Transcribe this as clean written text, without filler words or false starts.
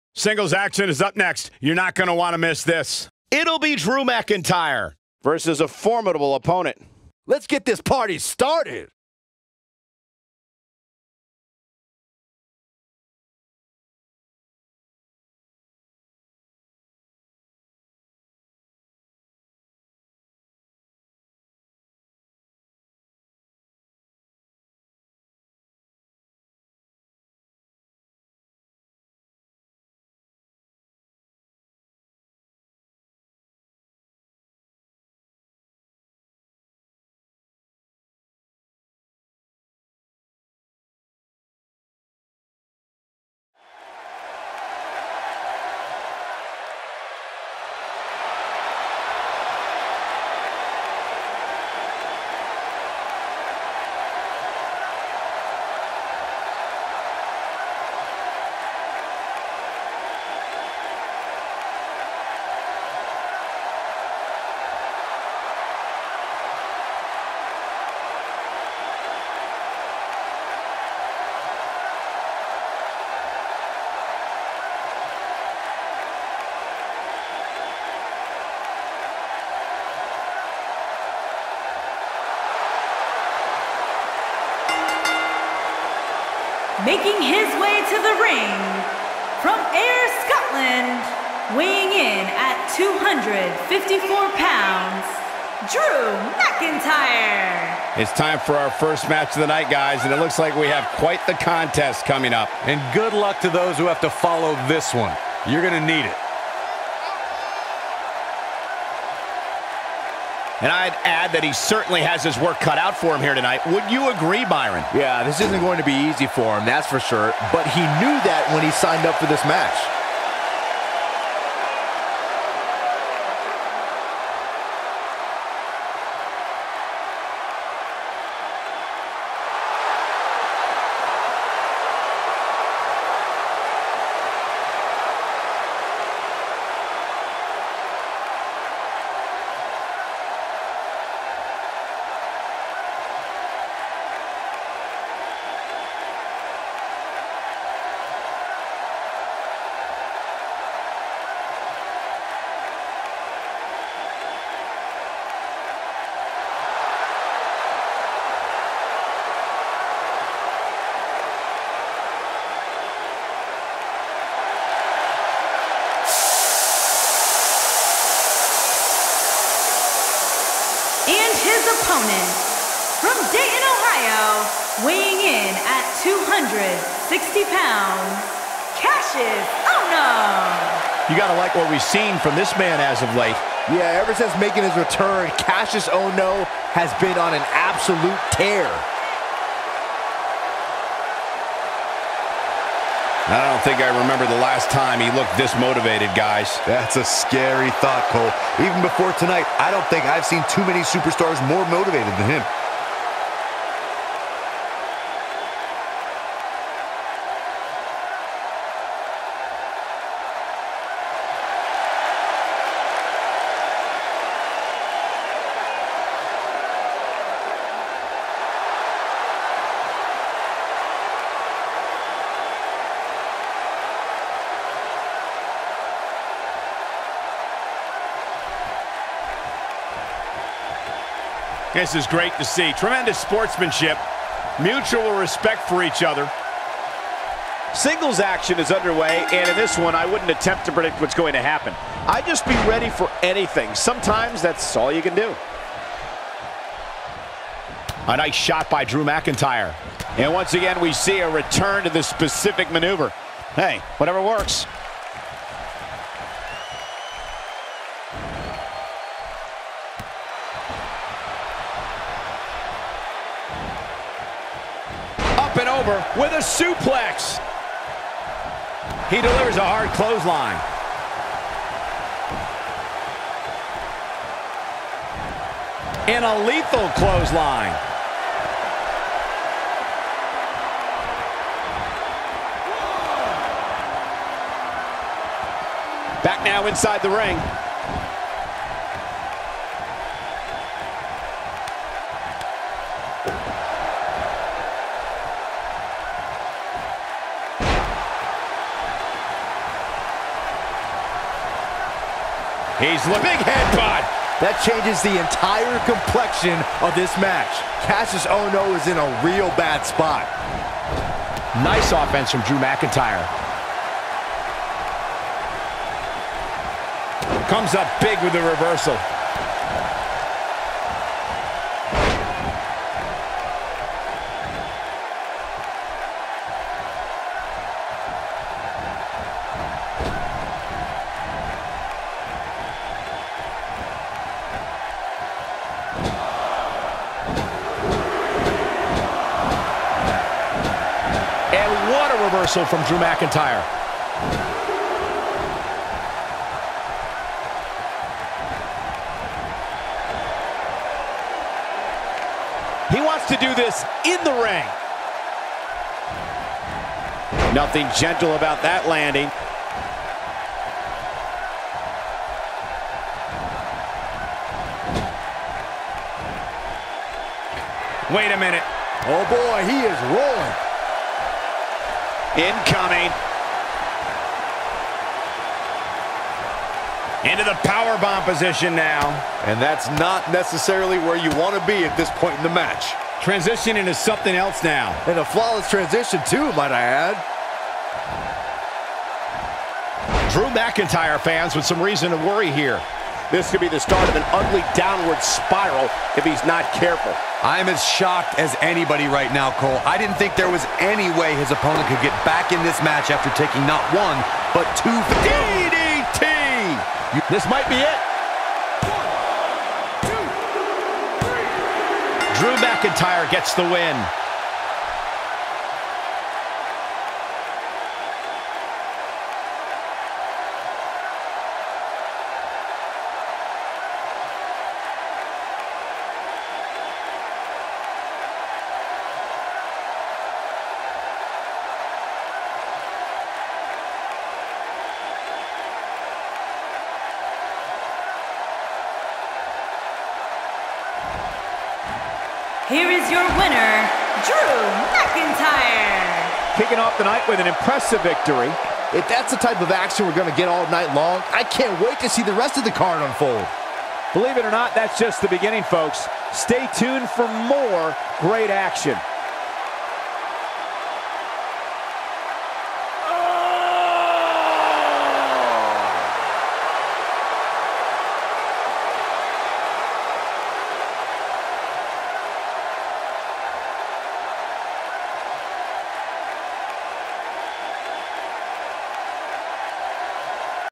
Singles action is up next. You're not going to want to miss this. It'll be Drew McIntyre versus a formidable opponent. Let's get this party started. Making his way to the ring, from Ayr, Scotland, weighing in at 254 pounds, Drew McIntyre. It's time for our first match of the night, guys, and it looks like we have quite the contest coming up. And good luck to those who have to follow this one. You're going to need it. And I'd add that he certainly has his work cut out for him here tonight. Would you agree, Byron? Yeah, this isn't going to be easy for him, that's for sure. But he knew that when he signed up for this match. And his opponent, from Dayton, Ohio, weighing in at 260 pounds, Cassius Ohno. You got to like what we've seen from this man as of late. Yeah, ever since making his return, Cassius Ohno has been on an absolute tear. I don't think I remember the last time he looked this motivated, guys. That's a scary thought, Cole. Even before tonight, I don't think I've seen too many superstars more motivated than him. This is great to see. Tremendous sportsmanship, mutual respect for each other. Singles action is underway, and in this one, I wouldn't attempt to predict what's going to happen. I'd just be ready for anything. Sometimes that's all you can do. A nice shot by Drew McIntyre. And once again, we see a return to this specific maneuver. Hey, whatever works. Up and over with a suplex. He delivers a hard clothesline. And a lethal clothesline. Back now inside the ring. He's the big headbutt. That changes the entire complexion of this match. Cassius Ohno is in a real bad spot. Nice offense from Drew McIntyre. Comes up big with the reversal. And what a reversal from Drew McIntyre. He wants to do this in the ring. Nothing gentle about that landing. Wait a minute. Oh boy, he is rolling. Incoming. Into the powerbomb position now. And that's not necessarily where you want to be at this point in the match. Transition into something else now. And a flawless transition too, might I add. Drew McIntyre fans with some reason to worry here. This could be the start of an ugly downward spiral if he's not careful. I'm as shocked as anybody right now, Cole. I didn't think there was any way his opponent could get back in this match after taking not one, but two. DDT! This might be it. 1, 2, 3. Drew McIntyre gets the win. Here is your winner, Drew McIntyre. Kicking off the night with an impressive victory. If that's the type of action we're going to get all night long, I can't wait to see the rest of the card unfold. Believe it or not, that's just the beginning, folks. Stay tuned for more great action.